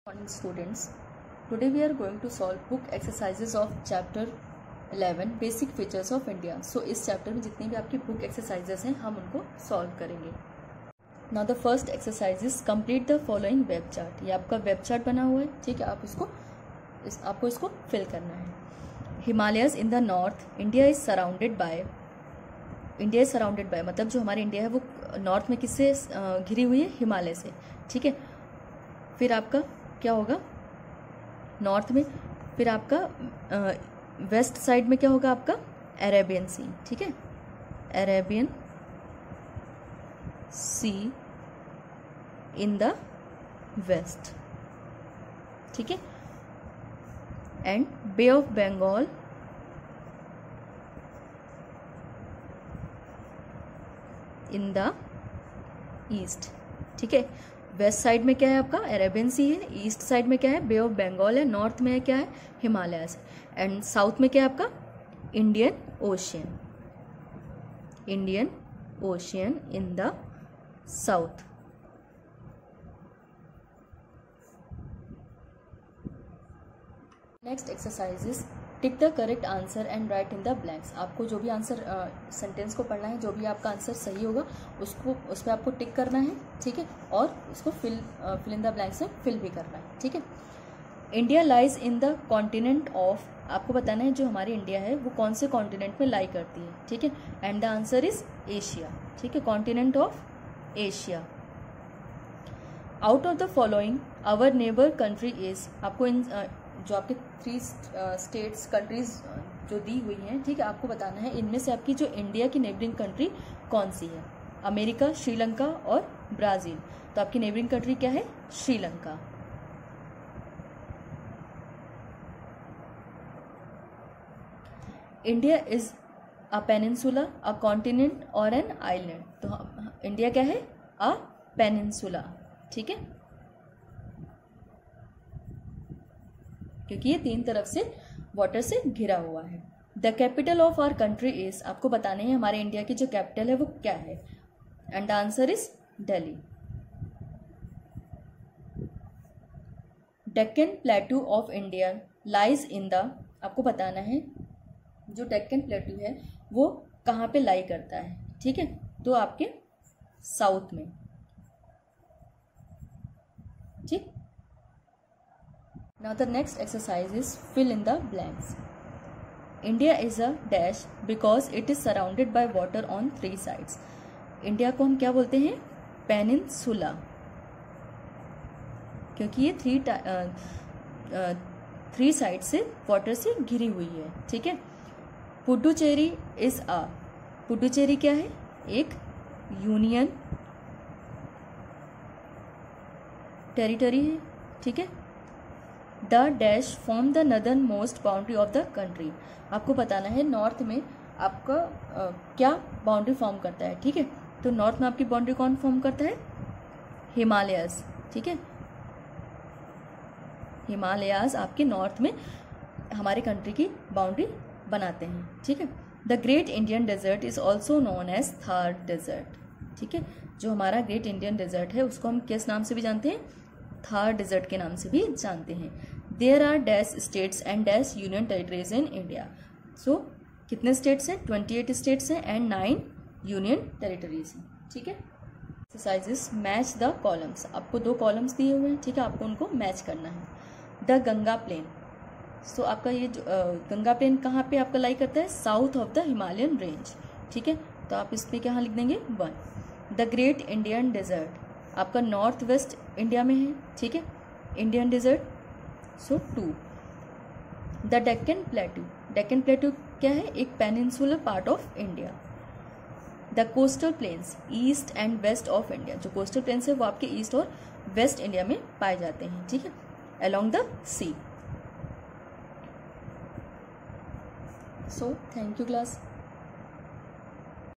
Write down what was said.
Morning students, today we are going to solve book exercises of chapter 11 basic features of India. So इस chapter में जितनी भी आपकी book exercises हैं हम उनको सॉल्व करेंगे. Now the first exercise is complete the following web chart. ये आपका वेब चार्ट बना हुआ है, ठीक है. आपको इसको फिल करना है. Himalayas in the north, India is surrounded by मतलब जो हमारी इंडिया है वो नॉर्थ में किससे घिरी हुई है? हिमालय से, ठीक है. फिर आपका क्या होगा नॉर्थ में, फिर आपका वेस्ट साइड में क्या होगा आपका? अरेबियन सी, ठीक है. Arabian sea in the west, ठीक है. And bay of Bengal in the east, ठीक है. वेस्ट साइड में क्या है आपका? अरेबियन सी है. ईस्ट साइड में क्या है? बे ऑफ बंगाल है. नॉर्थ में क्या है? हिमालयस. एंड साउथ में क्या है आपका? Indian ocean in the south. Next exercise is tick the correct answer and write in the blanks. आपको जो भी आंसर सेंटेंस को पढ़ना है, जो भी आपका आंसर सही होगा उसको उस पर आपको टिक करना है, ठीक है. और उसको फिल इन द ब्लैंक्स में फिल भी करना है, ठीक है. India lies in the continent of, आपको बताना है जो हमारी इंडिया है वो कौन से कॉन्टिनेंट में लाई करती है, ठीक है. And the answer is Asia, ठीक है. Continent of Asia. Out of the following our neighbour country is, आपको इन जो आपके 3 स्टेट्स कंट्रीज जो दी हुई हैं, ठीक है, आपको बताना है इनमें से आपकी जो इंडिया की नेबरिंग कंट्री कौन सी है? अमेरिका, श्रीलंका और ब्राज़ील. तो आपकी नेबरिंग कंट्री क्या है? Sri Lanka. India is a peninsula, a continent और एन आइलैंड. तो इंडिया क्या है? अ पेनिनसुला, ठीक है, क्योंकि ये 3 तरफ से वाटर से घिरा हुआ है. The capital of our country is, आपको बताने हैं हमारे इंडिया की जो कैपिटल है वो क्या है? And the answer is Delhi. Deccan plateau of India lies in the, आपको बताना है जो डेक्कन प्लेटू है वो कहाँ पे लाई करता है, ठीक है. तो आपके साउथ में, ठीक. Now the next exercise is fill in the blanks. India is a dash because it is surrounded by water on 3 sides. India को हम क्या बोलते हैं? पेनिनसुला, क्योंकि ये 3 साइड से वाटर से घिरी हुई है, ठीक है. पुडुचेरी इज अ, पुडुचेरी क्या है? एक यूनियन टेरिटरी है, ठीक है. The dash form the northern most boundary of the country. आपको बताना है नॉर्थ में आपका क्या बाउंड्री फॉर्म करता है, ठीक है. तो नॉर्थ में आपकी बाउंड्री कौन फॉर्म करता है? हिमालयस, ठीक है. हिमालयस आपके नॉर्थ में हमारे कंट्री की बाउंड्री बनाते हैं, ठीक है. The great Indian desert is also known as Thar desert, ठीक है. जो हमारा ग्रेट इंडियन डेजर्ट है उसको हम किस नाम से भी जानते हैं? थार डेजर्ट के नाम से भी जानते हैं. There are dash states and dash union territories in India. So कितने स्टेट्स हैं? 28 स्टेट्स हैं एंड 9 यूनियन टेरिटरीज हैं, ठीक है. Exercises match the columns. आपको 2 कॉलम्स दिए हुए हैं, ठीक है. आपको उनको मैच करना है. The Ganga plane. सो आपका ये जो गंगा प्लेन कहाँ पे आपका लाई करता है? South of the Himalayan range, ठीक है. तो आप इस पर क्या लिख देंगे? 1. द ग्रेट इंडियन डेजर्ट आपका नॉर्थ वेस्ट इंडिया में है, ठीक है. Indian desert, so 2. The Deccan plateau. Deccan plateau क्या है? एक peninsular part of India. The coastal plains east and west of India. जो कोस्टल प्लेन्स है वो आपके ईस्ट और वेस्ट इंडिया में पाए जाते हैं, ठीक है, along the sea. So thank you class.